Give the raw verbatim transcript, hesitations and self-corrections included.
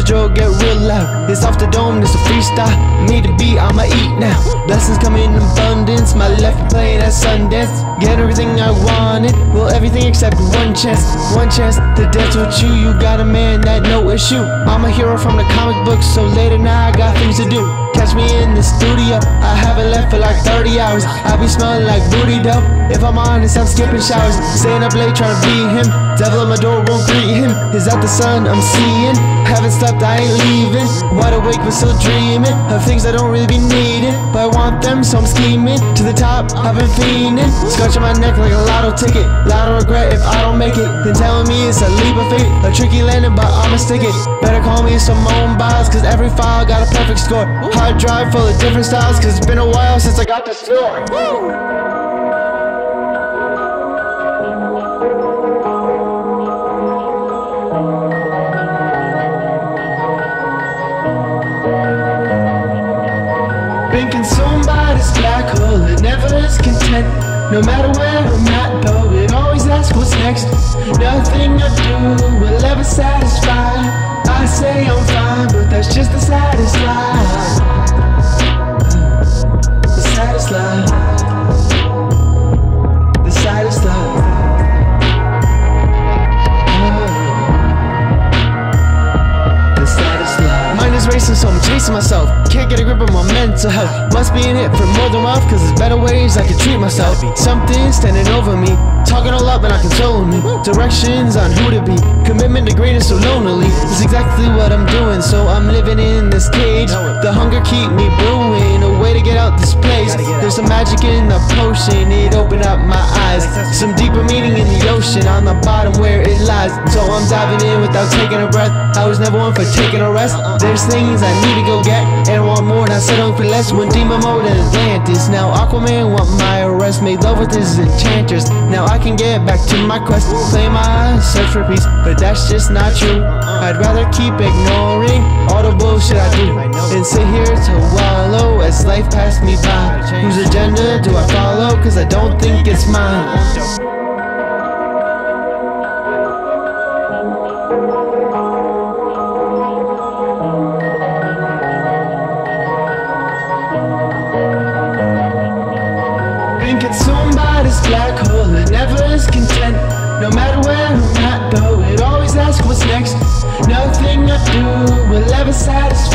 the drill get real loud. It's off the dome, it's a freestyle. Need a beat, I'ma eat now. Blessings come in abundance. My left playing at Sundance. Get everything I wanted. Well, everything except one chance. One chance to dance with you. You got a man that no issue. I'm a hero from the comic books, so later now I got things to do. Catch me in the studio, I haven't left for like thirty hours. I be smelling like booty dope. If I'm honest, I'm skipping showers. Staying up late trying to beat him. Devil at my door won't greet him. Is that the sun I'm seeing? Haven't slept, I ain't leaving. Wide awake but still dreaming of things I don't really be needing, but I want them, so I'm scheming. To the top, I've been fiending. Scratching my neck like a lotto ticket. Lot of regret if I don't make it. Then telling me it's a leap of faith. A tricky landing, but I'ma stick it. Better call me Simone Biles, cause every file got a perfect score. Hard drive full of different styles, cause it's been a while since I got the score. Been consumed by this black hole, it never is content. No matter where I'm at though, it always asks what's next. Nothing I do will ever satisfy. I say I'm fine, but that's just the saddest lie. The saddest lie. The saddest lie. The saddest lie. Mind is racing, so I'm chasing myself. Can't get a grip on my mental health. Must be in it for more than wealth, cause there's better ways I can treat myself. Something standing over me, talking all up and not controlling me. Directions on who to be, commitment to greatness so lonely. It's exactly what I'm doing, so I'm living in this cage. The hunger keep me brewing, a way to get out this place. There's some magic in the potion, it opened up my eyes. Some deeper meaning in the ocean, on the bottom where it lies. So I'm diving in without taking a breath. I was never one for taking a rest. There's things I need to go get, and I want more, not settling for less. When demon mode in Atlantis, now Aquaman want my arrest. Made love with his enchantress, now I can get back to my quest. Play my search for peace, but that's just not true. I'd rather keep ignoring all the bullshit I do and sit here to wallow as life passed me by. Whose agenda do I follow? Cause I don't think it's mine. Consumed by this black hole, it never is content. No matter where I'm at though, it always asks what's next. Nothing I do will ever satisfy.